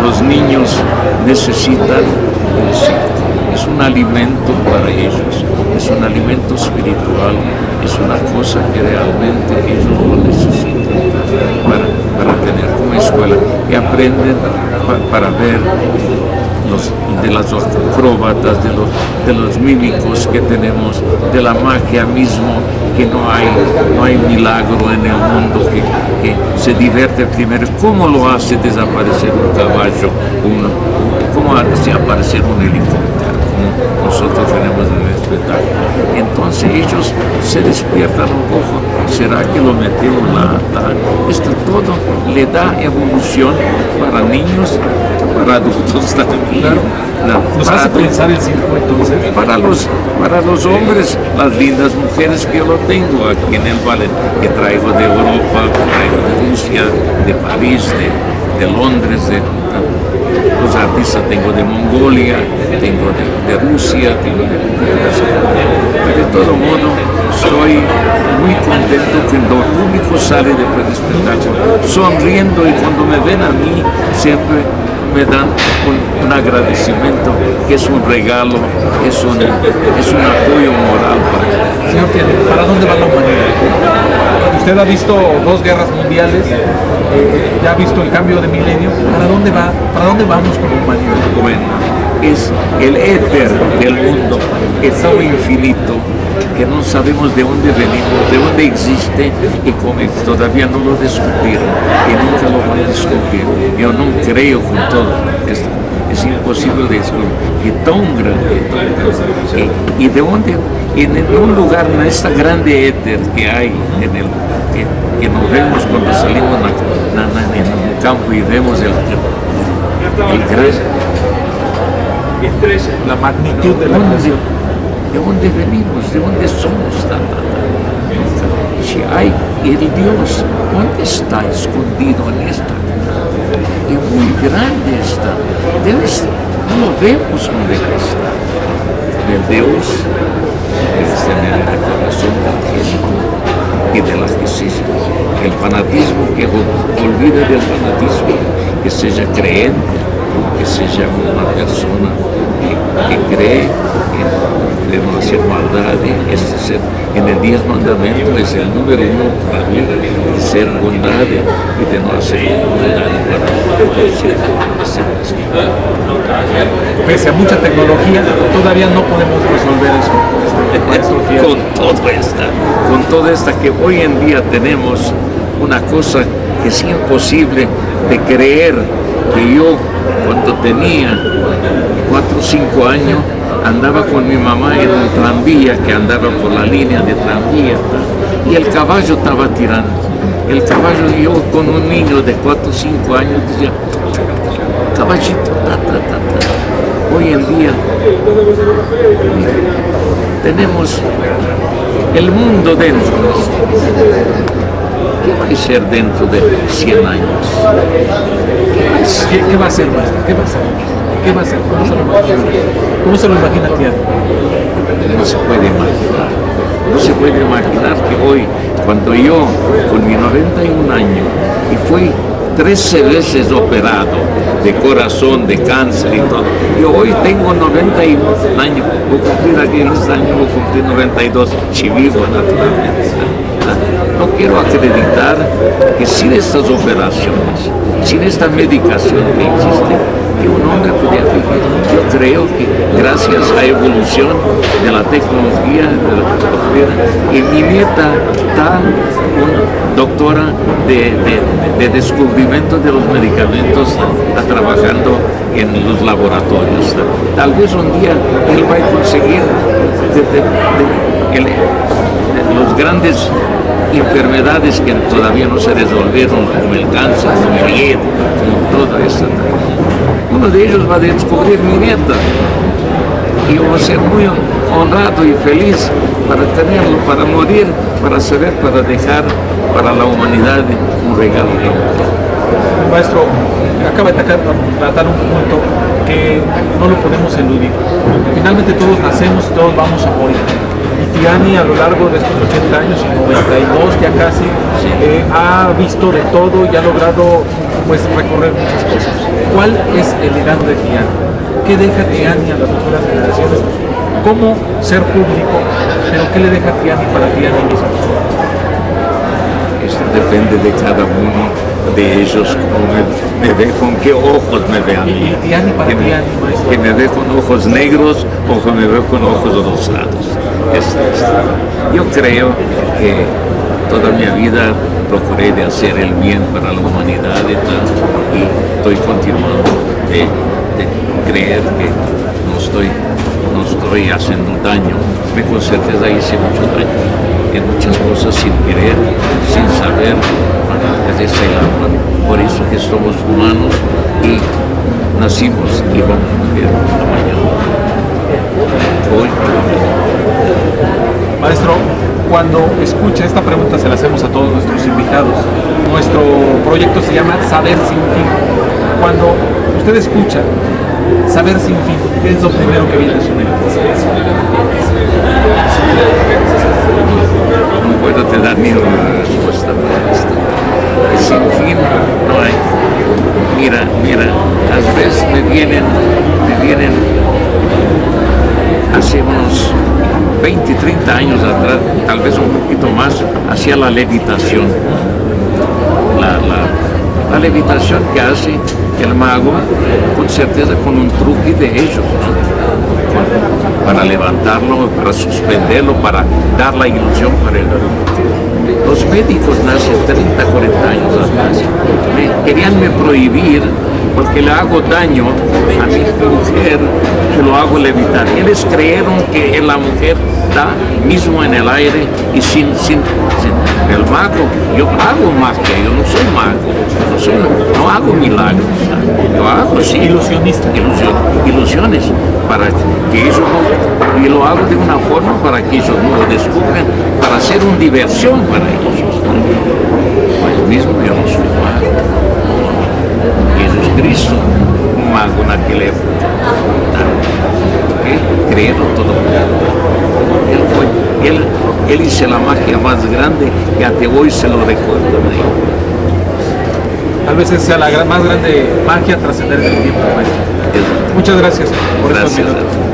los niños necesitan insectos. Es un alimento para ellos, es un alimento espiritual, es una cosa que realmente ellos lo necesitan para tener como escuela, y aprenden para ver de las acróbatas, de los mímicos que tenemos, de la magia mismo, que no hay milagro en el mundo, que se divierte primero. ¿Cómo lo hace desaparecer un caballo? ¿Cómo hace aparecer un helicóptero? Como nosotros tenemos en el espectáculo. Entonces ellos se despiertan un poco. ¿Será que lo metemos la tal? Esto todo le da evolución para niños, para adultos también. Claro. Nos hace pensar el circo entonces. Para los hombres, las lindas mujeres que yo lo tengo aquí en el ballet, que traigo de Europa, que traigo de Rusia, de París, de Londres, los artistas tengo de Mongolia, tengo de Rusia, tengo de pero de todo modo estoy muy contento cuando el público sale después del espectáculo sonriendo, y cuando me ven a mí siempre me dan un agradecimiento, que es un regalo, es un apoyo moral para mí. Señor Tiene, ¿para dónde va la humanidad? Usted ha visto 2 guerras mundiales, ya ha visto el cambio de milenio. ¿Para dónde vamos con la humanidad? Bueno, es el éter del mundo, es tan infinito que no sabemos de dónde venimos, de dónde existe, y como todavía no lo descubrieron, y nunca lo van a descubrir. Yo no creo con todo esto. Es imposible de descubrir. Y tan grande, y de dónde, en un lugar, en esta grande éter que hay, que nos vemos cuando salimos en el campo y vemos el gran, La magnitud de la creación. ¿De dónde venimos? ¿De dónde somos? Si hay el Dios, ¿dónde está escondido en esta? Y muy grande está. No lo vemos dónde está. El Dios debe tener el corazón del Cristo y de las decisiones. El fanatismo, que olvide del fanatismo, que sea creyente, que sea una persona que cree de no hacer maldad. En el 10 mandamientos es el número 1 para mí, de ser bondad y de no hacer maldad. Pese a mucha tecnología, todavía no podemos resolver eso. Con toda esta que hoy en día tenemos una cosa que es imposible de creer, que yo cuando tenía 4 o 5 años andaba con mi mamá en un tranvía que andaba por la línea de tranvía, y el caballo estaba tirando. El caballo, y yo con un niño de 4 o 5 años decía, caballito, Hoy en día tenemos el mundo dentro. ¿Qué va a ser dentro de 100 años? ¿Qué va a ser, maestro? ¿Qué va a ser? ¿Qué va a ser? ¿Cómo se lo imagina Tiene? No se puede imaginar. No se puede imaginar que hoy, cuando yo, con mi 91 años, y fui 13 veces operado de corazón, de cáncer y todo, yo hoy tengo 91 años, voy a cumplir aquí en este año, voy a cumplir 92, si vivo naturalmente. No quiero acreditar que sin estas operaciones, sin esta medicación que existe, que un hombre podría vivir. Yo creo que gracias a la evolución de la tecnología, y mi nieta está una doctora de descubrimiento de los medicamentos, está trabajando en los laboratorios. Tal vez un día él va a conseguir los grandes enfermedades que todavía no se resolvieron, como el cáncer, como el hígado, como todo esto. Uno de ellos va a descubrir mi nieta, y yo voy a ser muy honrado y feliz para tenerlo, para morir, para saber, para dejar para la humanidad un regalo. Maestro, acaba de tratar un punto que no lo podemos eludir. Finalmente todos nacemos y todos vamos a morir. Y Tiani, a lo largo de estos 80 años, y 92 ya casi, ha visto de todo y ha logrado, pues, recorrer muchas cosas. ¿Cuál es el legado de Tiani? ¿Qué deja Tiani a las futuras generaciones? ¿Cómo ser público? Pero ¿qué le deja Tiani para Tiani mismo? Esto depende de cada uno de ellos, cómo me ve, con qué ojos me ve a mí. ¿Y Tiani para Tiani, maestro? Que me ve con ojos negros o que me ve con ojos rosados. Yo creo que toda mi vida procuré de hacer el bien para la humanidad y tal, y estoy continuando de creer que no estoy haciendo daño. Me con certeza hice mucho daño en muchas cosas sin querer, sin saber, desde ese alma. Por eso que somos humanos y nacimos y vamos a morir mañana. Hoy. Maestro, cuando escucha esta pregunta se la hacemos a todos nuestros invitados. Nuestro proyecto se llama Saber Sin Fin. Cuando usted escucha Saber Sin Fin, ¿qué es lo primero que viene a su mente? No puedo te dar ni una respuesta para esto. Sin fin no hay. Mira, a veces me vienen hace unos 20, 30 años atrás, tal vez un poquito más, hacía la levitación. La levitación que hace el mago, con certeza con un truque de ellos, ¿no? Para levantarlo, para suspenderlo, para dar la ilusión para él. Los médicos hace 30, 40 años atrás querían prohibir porque le hago daño a mi mujer, que lo hago levitar. Ellos creyeron que la mujer está mismo en el aire y sin el mago. Yo hago magia, yo no soy mago, no hago milagros, yo hago Ilusionista. ilusiones para que ellos no, y lo hago de una forma para que ellos no lo descubran, para hacer una diversión para ellos. Pues mismo yo no soy mago. Jesucristo, un mago en aquella época, creyeron todo. Él hizo la magia más grande que hasta hoy se lo recuerdan ahí. Tal vez esa sea la más grande magia trascender del tiempo, maestro. Muchas gracias por estos minutos.